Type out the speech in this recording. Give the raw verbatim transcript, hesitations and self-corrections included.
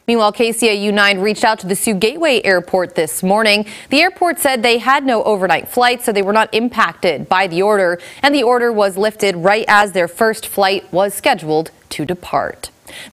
Meanwhile, K C A U nine reached out to the Sioux Gateway Airport this morning. The airport said they had no overnight flights, so they were not impacted by the order, and the order was lifted right as their first flight was scheduled to depart.